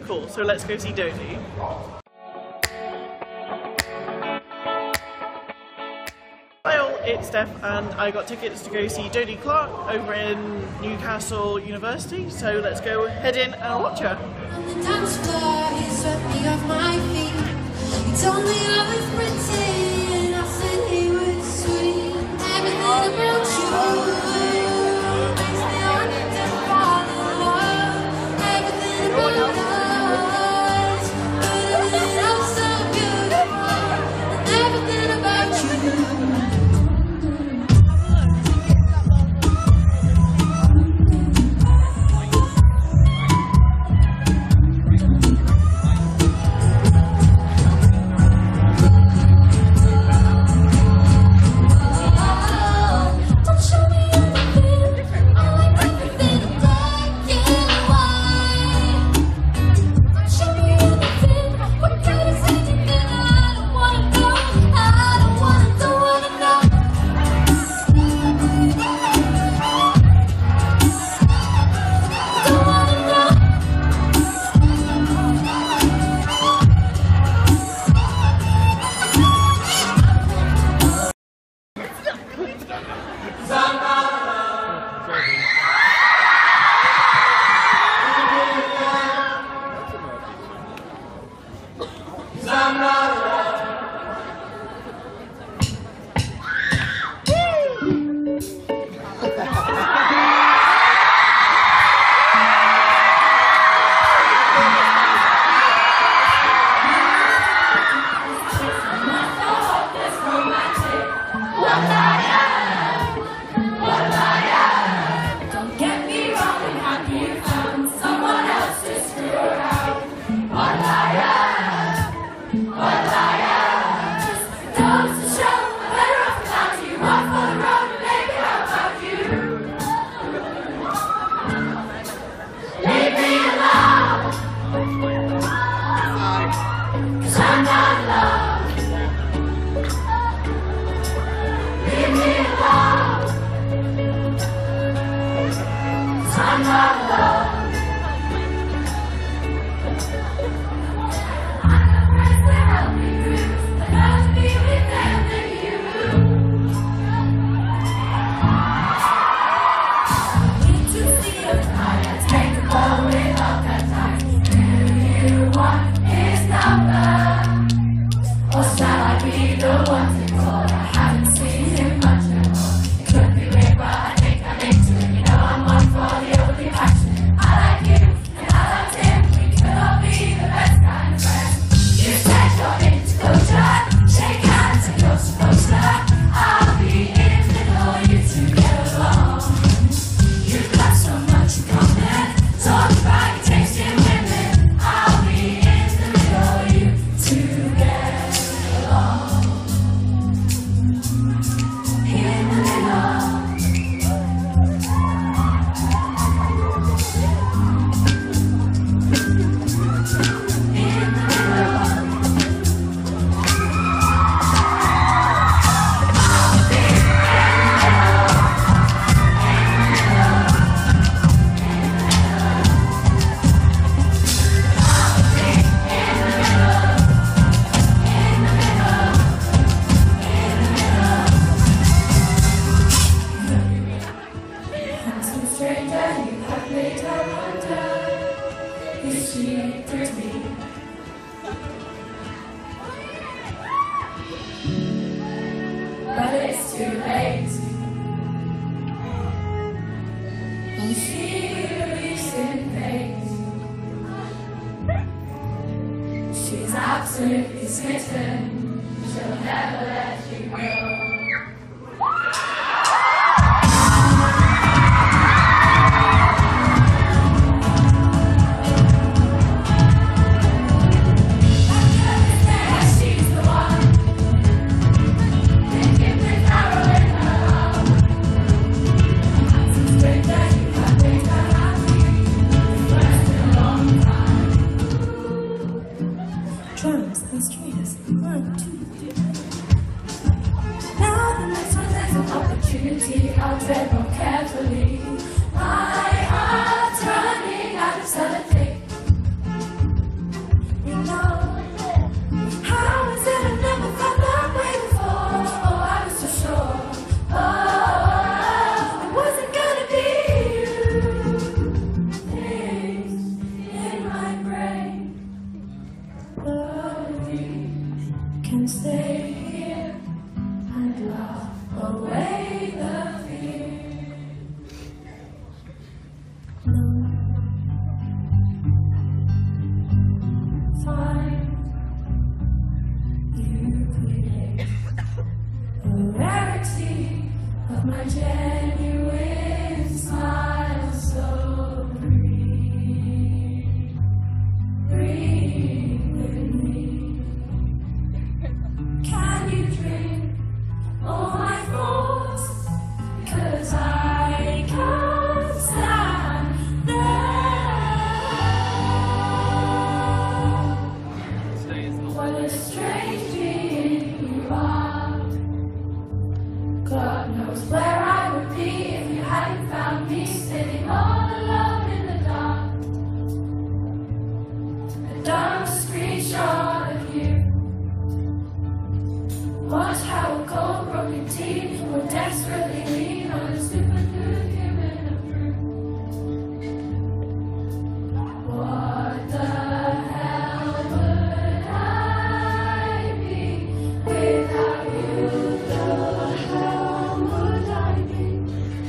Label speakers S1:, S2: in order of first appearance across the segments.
S1: Cool, so let's go see Dodie. Hi all, it's Steph and I got tickets to go see Dodie Clark over in Newcastle University, so let's go head in and watch her.
S2: On the dance floor, he swept me off my feet. He told me I was pretty and I said he was sweet. Everything about you makes me want to fall in love. Everything about us could have been oh so beautiful. And everything about you.
S3: But it's too late. And she believes in fate. She's absolutely smitten. She'll never let you go.
S2: Drums and strings, 1, 2, 3. Now the next one there's an opportunity. I'll tread more carefully. My heart's running out of sellotape.
S3: stay here and laugh away the fear. No, fine, you create the rarity of my genuine smile, so breathe with me. Can you drink all my thoughts? 'Cause I can't stand there. What a strange being you are. God knows where I would be if you hadn't found me sitting all alone in the dark. A dumb screenshot of you. Watch how a cold broken teeth will desperately lean on a superglue human approved. What the hell would I be without you? The hell would I be?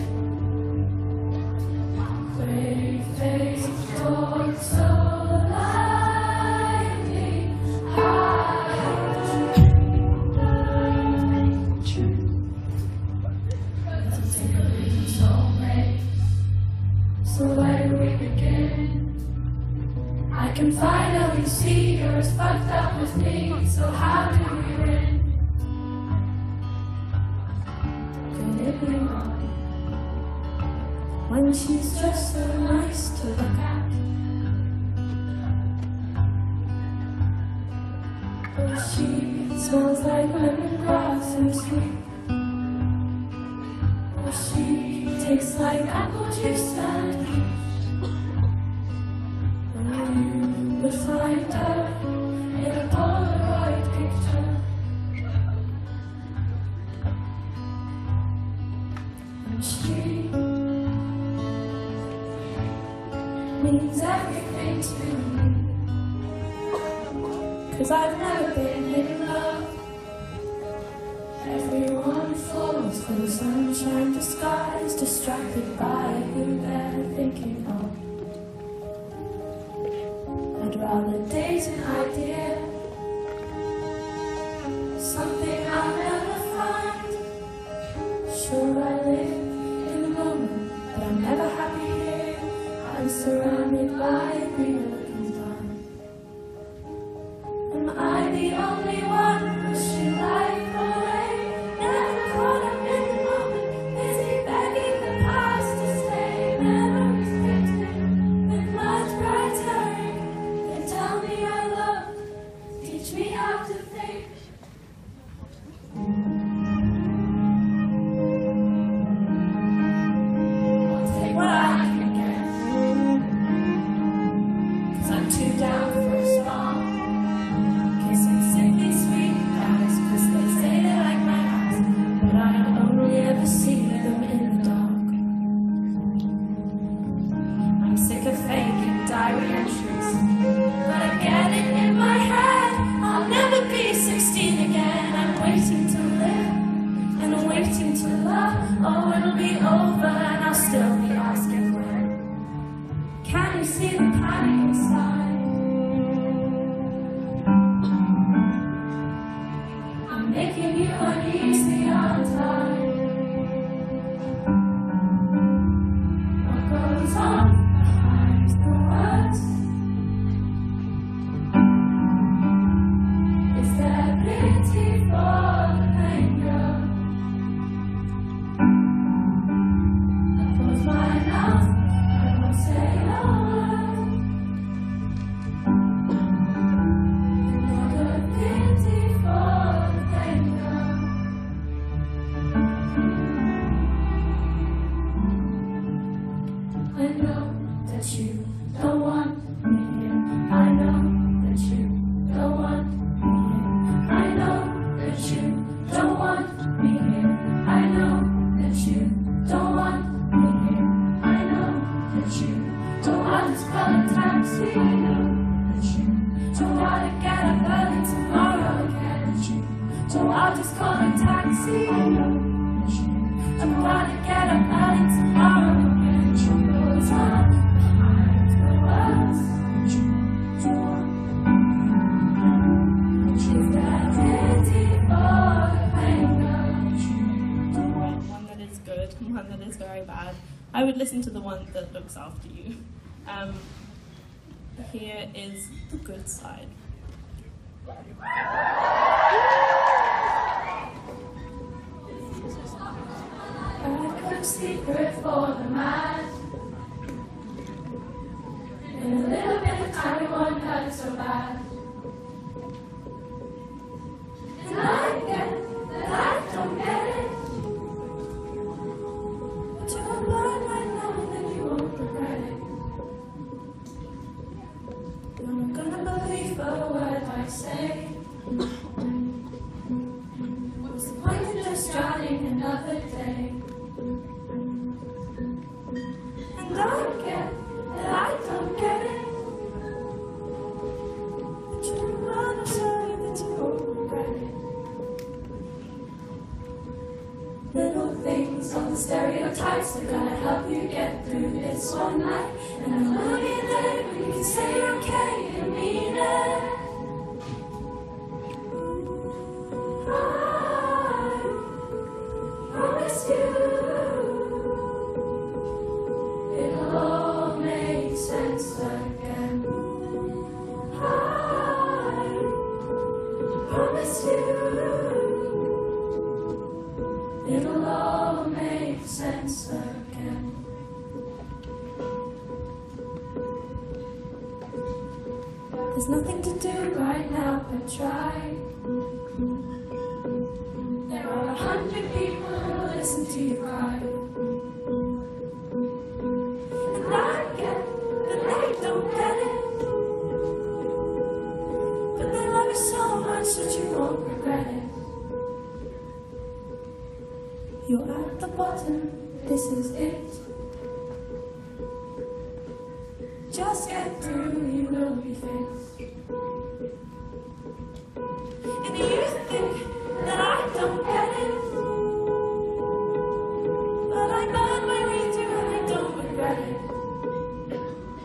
S3: Brave face talk so lightly. So where do we begin? I can finally see you're as fucked up as me. So how do we win? Could it be wrong when she's just so nice to look at? Or she smells like lemongrass and sweet. Or she tastes like apple juice and peach. You would find her in a Polaroid picture. And she means everything to me. 'Cause I've never been in love. Everyone falls for the sunshine disguised, distracted by who they're thinking of. I'd rather date an idea, something I'll never find. Sure, I live in the moment, but I'm never happy here. I'm surrounded by green-looking time. Am I the only one wishing life away? Never caught up in the moment, busy begging the past to stay. Memories painted with much brighter ink. They tell me I love, teach me how to think. I'll take what I can get, 'cause I'm too down for a song. Kissing sickly sweet guys, 'cause they say they like my eyes, but I only ever see them in the dark. I'm sick of faking diary entries, but I get it in my head. I'll never be 16 again. I'm waiting to live and I'm waiting to love. Oh, it'll be over and I'll still be asking when. Can you see the panic inside? so I'll just call a taxi. I'm gonna get up early tomorrow and it's not behind the words. Is that pity for the pain girl?
S4: One that is good, one that is very bad. I would listen to the one that looks after you. Here is the good side.
S3: I've got a secret for the mad. In a little bit of time it won't hurt so bad. And I get that I don't get it. But you will learn right now and then you won't regret it. You're not gonna believe a word I say. What's the point of just drowning another day? And I get that I don't get it. But you don't wanna tell you that you won't regret it. Little things on the stereotypes that gonna help you get through this one night. And there will be a day when you can say you're okay and mean it. I promise you it'll all make sense again. I promise you it'll all make sense again. There's nothing to do right now but try. There are 100 people who will listen to you cry. And I get that they don't get it. But they love you so much that you won't regret it. You're at the bottom, this is it. Just get through, you will be fixed. And you think that I don't get it, but I burn my way through and I don't regret it.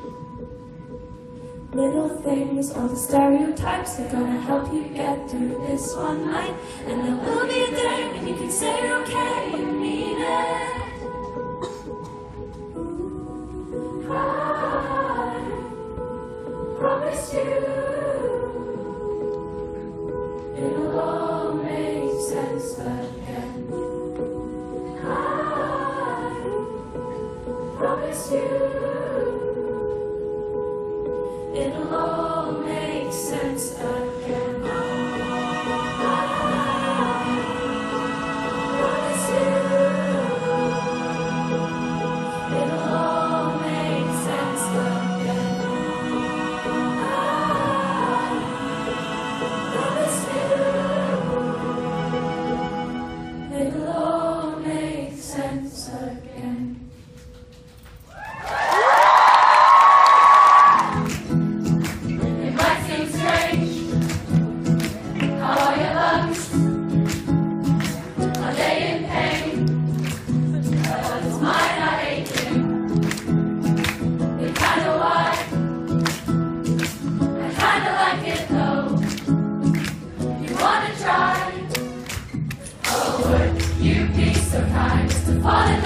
S3: Little things, all the stereotypes are gonna help you get through this one night. And there will be a day when you can say you're okay and mean it. I promise you it'll all make sense again. I promise you it'll all make sense again. I promise you it'll all make sense again. It'll all make sense again. It might seem strange. How are your lungs? Are they in pain? But it's mine are aching. They kinda why. I kinda like it though. You wanna try? You be so kind as to fall in